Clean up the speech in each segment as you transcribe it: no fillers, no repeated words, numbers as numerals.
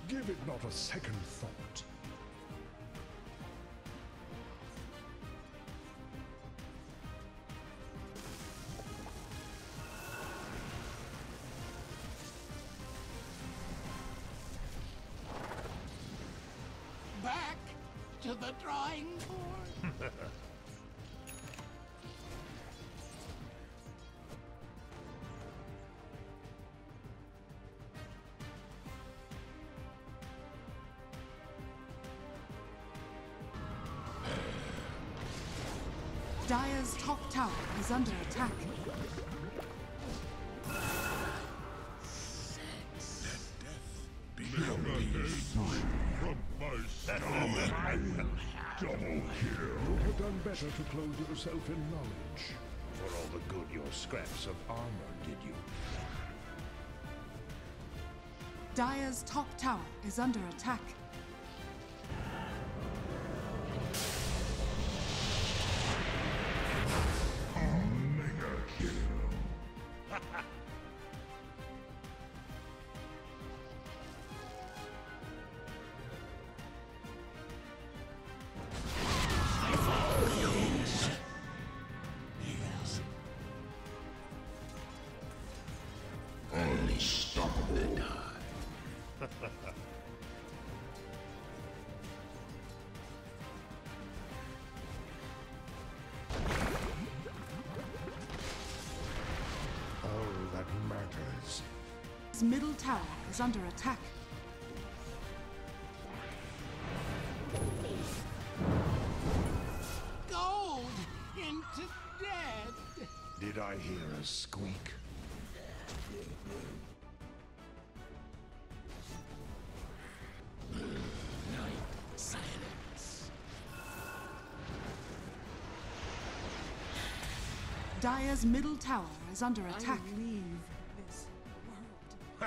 Give it not a second thought. Back to the drawing board. Dire's top tower is under attack. From my stomach. Double kill. You have done better to clothe yourself in knowledge. For all the good your scraps of armor did you. Dire's top tower is under attack. Mega kill. Unstoppable. All that matters. His middle tower is under attack. Gold into dead. Did I hear a squeak? Silence. Dire's middle tower is under attack. I leave this world.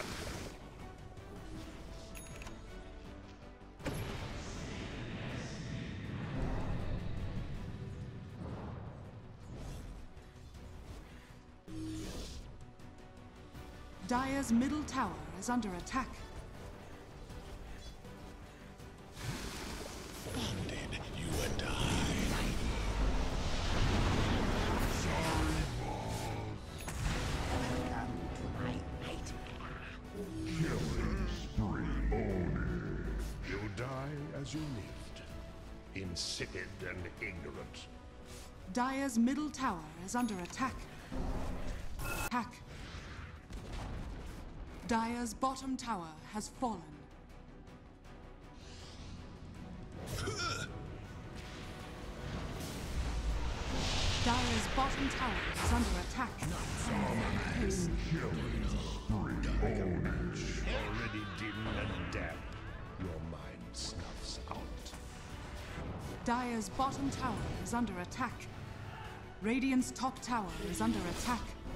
Dire's middle tower is under attack. Bonded, you and I. Killing spree. Own it. You die as you lived. Insipid and ignorant. Dire's middle tower is under attack. Attack. Dire's bottom tower has fallen. Dire's bottom tower is under attack. Killing spree. Own it. Already dim and damp. Your mind snuffs out. Dire's bottom tower is under attack. Radiant's top tower is under attack.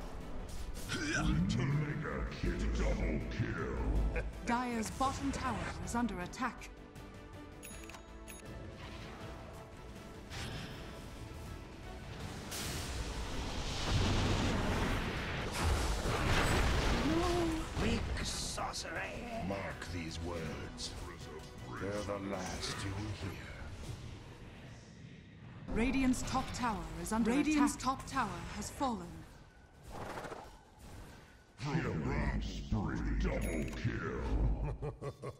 Mega kill. Double kill. Dire's bottom tower is under attack. Weak sorcery. Mark these words. They're the last you will hear. Radiant's top tower is under attack. Radiant's top tower has fallen. Killing spree. Double kill.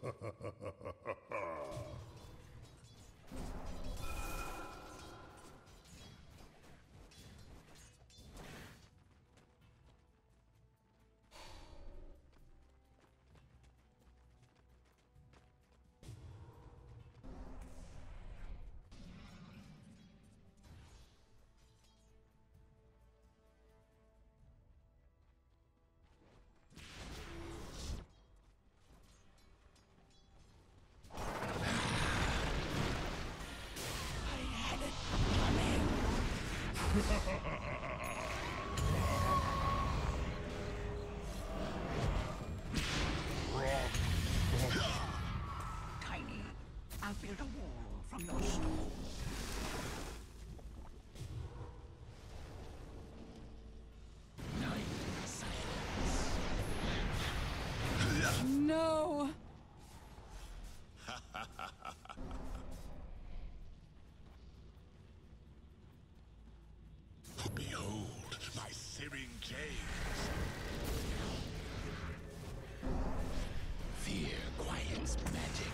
Tiny, I'll build a wall from your stone. No! quiet's magic.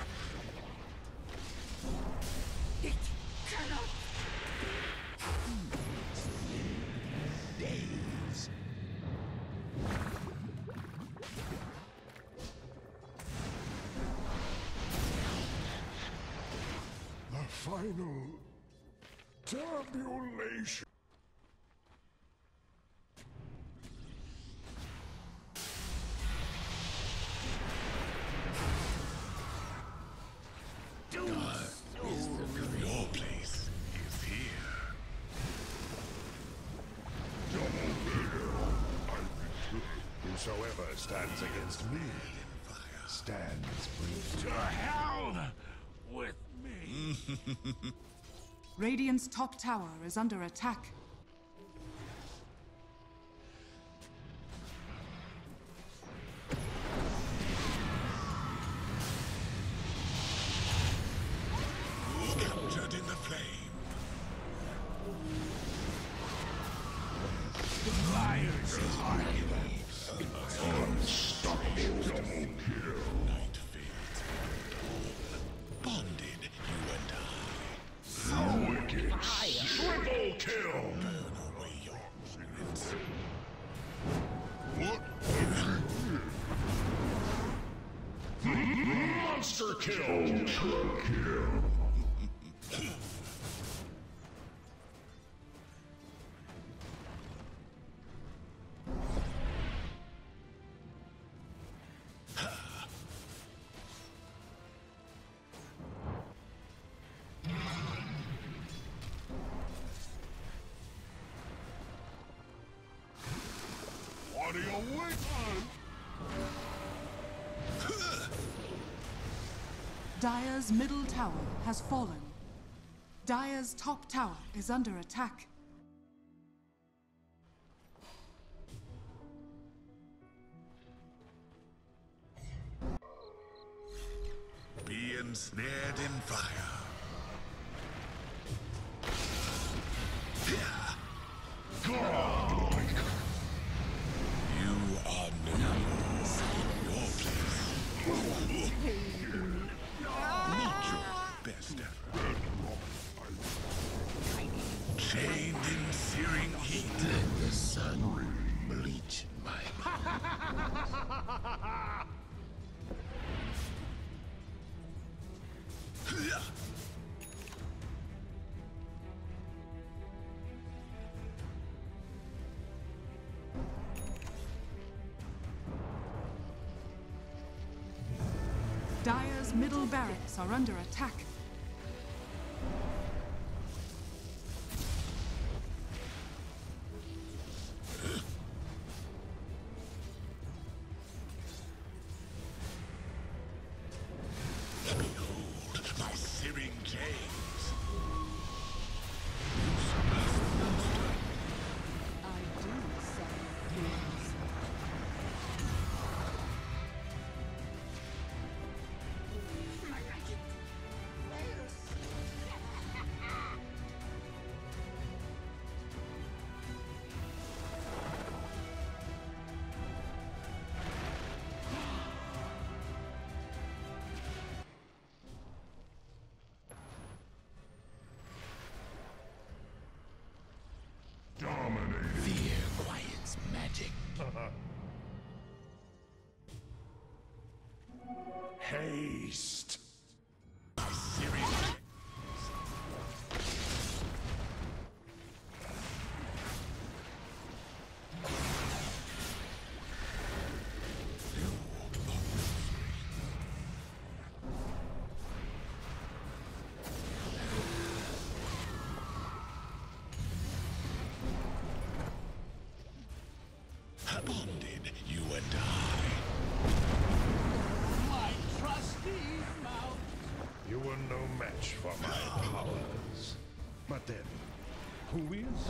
It cannot. Days. The final tabulation. Your place is here. Whosoever stands against me stands breached. To hell with me. Radiant's top tower is under attack. Captured in the flame. Liars are Unstoppable double kill. Night fades. Bonded, you and I. Wicked triple kill. Burn away your spirits. What? Monster kill. Triple kill. What are you waiting on? Dire's middle tower has fallen. Dire's top tower is under attack. Be ensnared in fire. Godlike. You are no more. Your place. Not your best effort. Chained in searing heat. Let the sun bleach my Dire's middle barracks are under attack. Behold my searing chains. I do summon demons. Dominating. Fear quiet's magic. Haste. My searing bonded, you and I. my trusty mouth. You were no match for my powers. But then, who is?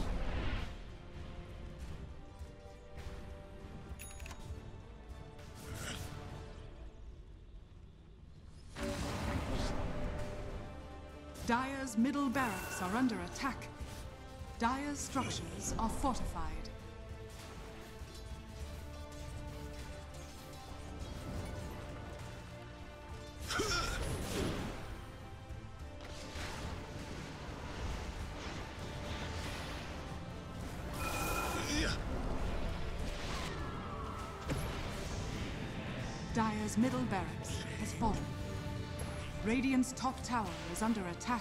Dire's middle barracks are under attack. Dire's structures are fortified. Dire's middle barracks has fallen. Radiant's top tower is under attack.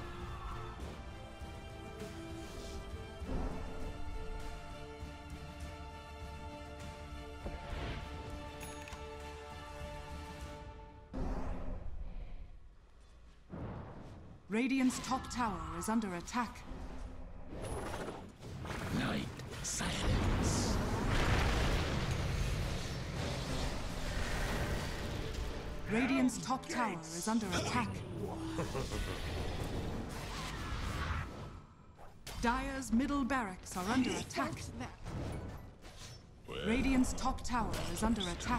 Radiant's top tower is under attack. Night silence. Radiant's top tower is under attack. Dire's middle barracks are under attack. Radiant's top tower is under attack.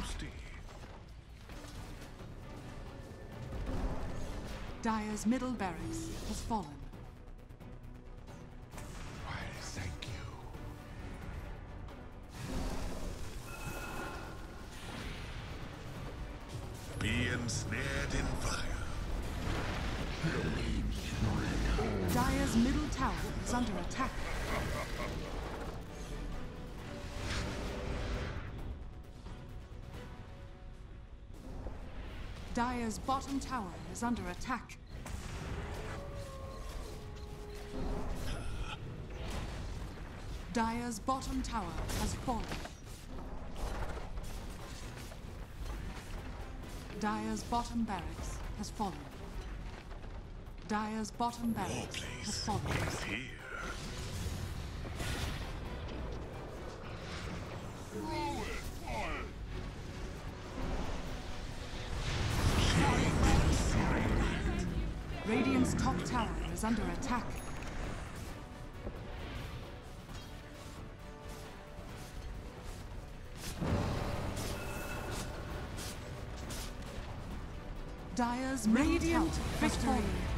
Dire's middle barracks has fallen. Why, thank you. Be ensnared in fire. Dire's middle tower is under attack. Dire's bottom tower is under attack. Dire's bottom tower has fallen. Dire's bottom barracks has fallen. Dire's bottom barracks has fallen. Here. Radiant's top tower is under attack. Dire's radiant victory.